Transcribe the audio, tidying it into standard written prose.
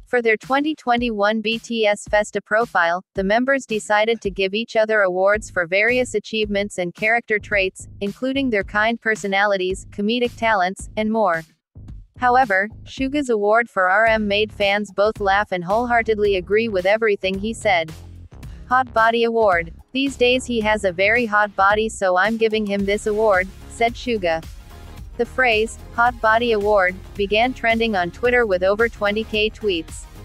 For their 2021 BTS Festa profile, the members decided to give each other awards for various achievements and character traits, including their kind personalities, comedic talents, and more. However, Suga's award for RM made fans both laugh and wholeheartedly agree with everything he said. Hot Body Award. These days he has a very hot body, so I'm giving him this award, said Suga. The phrase, Hot Body Award, began trending on Twitter with over 20,000 tweets.